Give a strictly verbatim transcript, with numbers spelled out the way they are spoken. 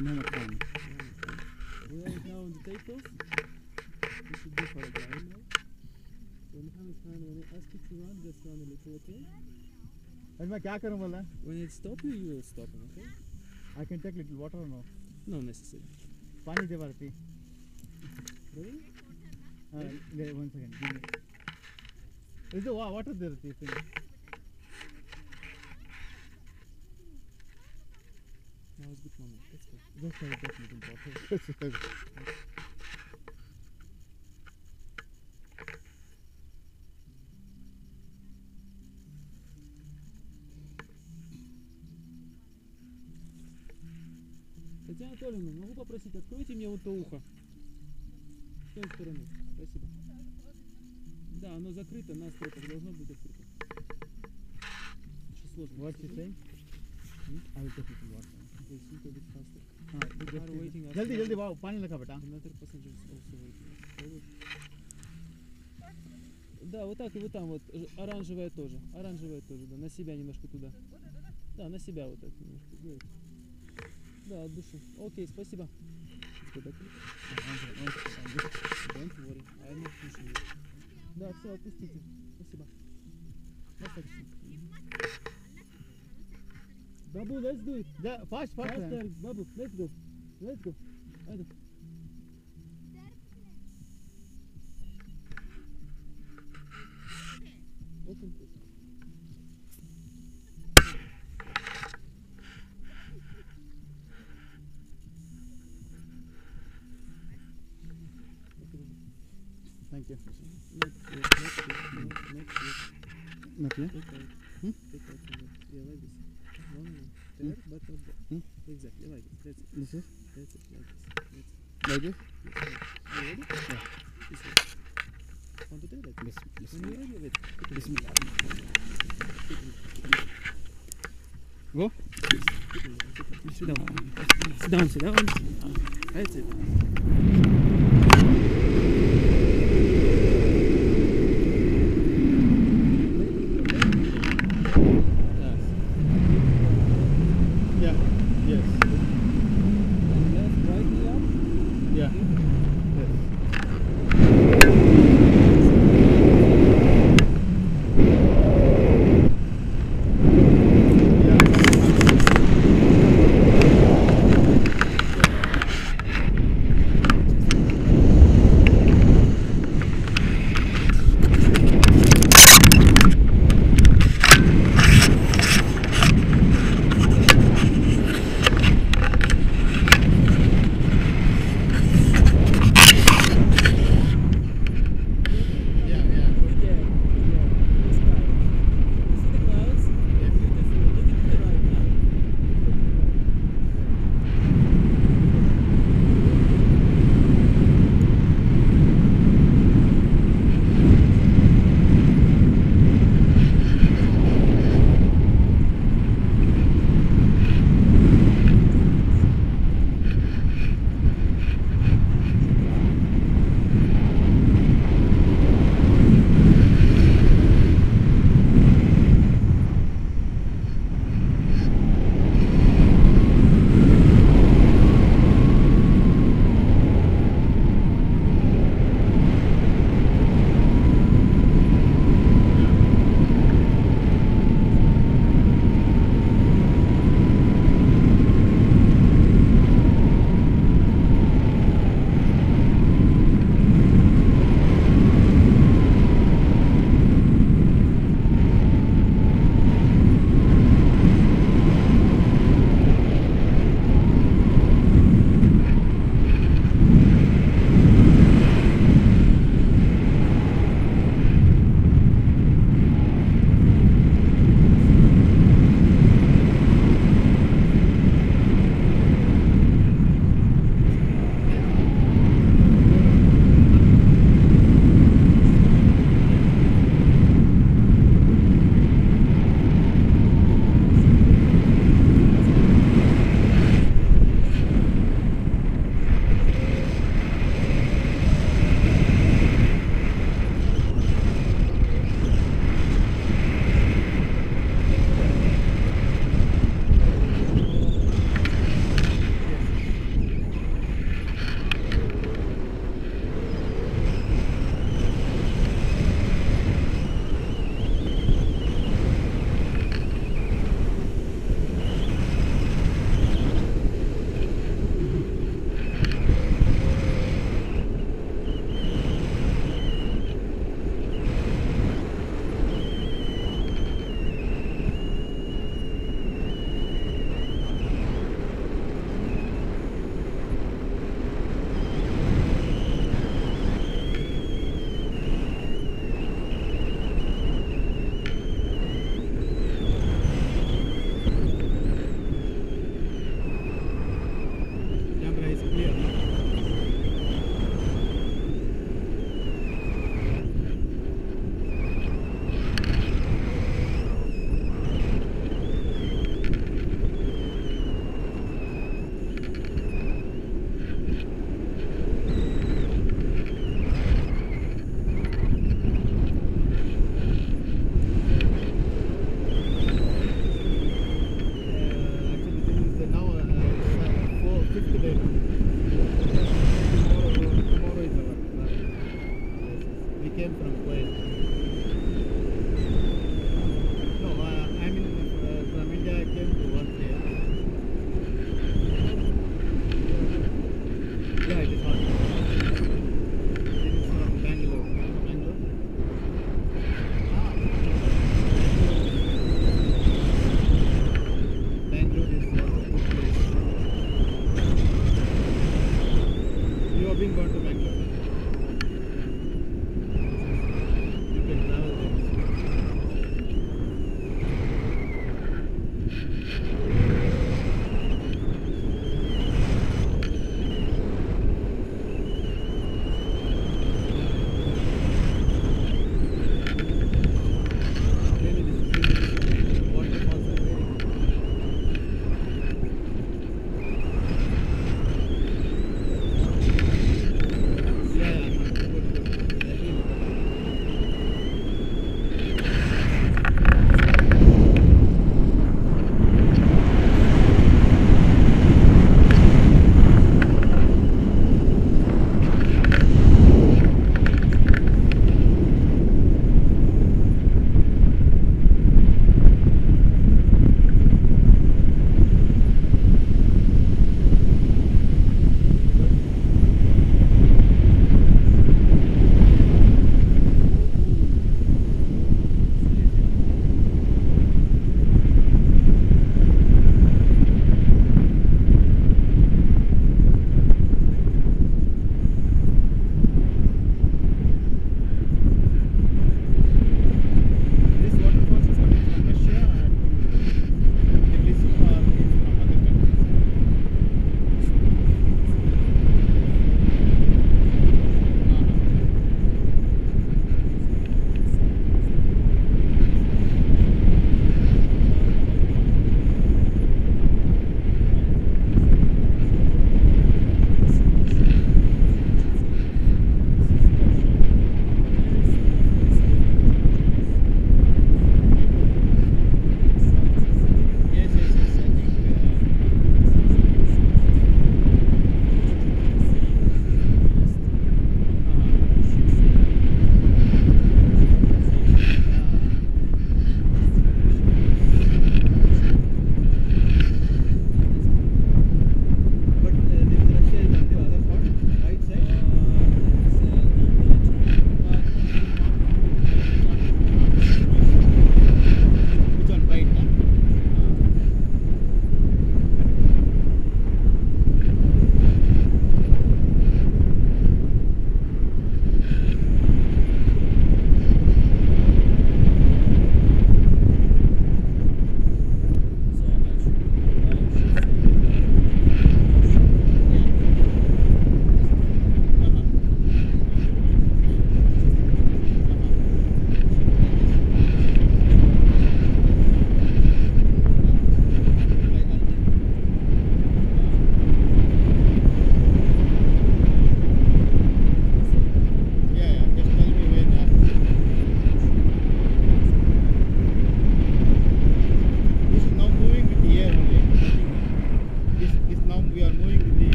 Mohammed Khan. We are now on the tables. We should go for a drive now. So Mohammed Khan, when I ask you to run, just run a little, okay? And मैं क्या करूँ बोला? When it stop you, you will stop him, okay? I can take little water or no? No necessary. पानी दे Bharti. Really? हाँ, ले one second. Give me. Is the water there? Thing. Now it's good moment. Let's go. Just have that little water. Татьяна Анатольевна, могу попросить, откройте мне вот то ухо. С той стороны. Спасибо. Да, оно закрыто, на стропах должно быть открыто. Очень сложно. What you saying? I will take little water. Please, little bit faster. हाँ, We are waiting. जल्दी जल्दी wow पानी लगा बेटा. Another passenger is also waiting. Forward. Да, вот так и вот там вот оранжевая тоже, оранжевая тоже, да, на себя немножко туда. Да, на себя вот так немножко сделать. Да, от души. Окей, спасибо. Don't worry, I'm not pushing you. Да, все, отпустите. Спасибо. Babu, let's do it. Yeah, fast, fast. Faster, Babu, let's go. Let's go. Haydi. Open please. Thank you. Not yet, not yet, no, not yet. Not yet? Take out. Hmm? Take out from there. Yeah, like this. One more. There, but not there. Hmm? Exactly, like it. That's it. This is That's it, like this. That's it. like this? Yes, right. Are you ready? Yeah. This way. One, two, three, like this. Bis- When you're ready, wait. Keep it Bismillah. Keep it. Go. Keep it. Keep it. Sit down. Sit down, sit down. That's it. Yeah. Yes. Left, right, knee up. Yeah. Yes. Yeah. today. Tomorrow, tomorrow is our travel. We came from Kuwait. No, uh, I mean uh, from India I came to work here. Yeah, it is hot. This is from Bangalore. Bangalore. Bangalore is a good place. You have been going to Bangalore?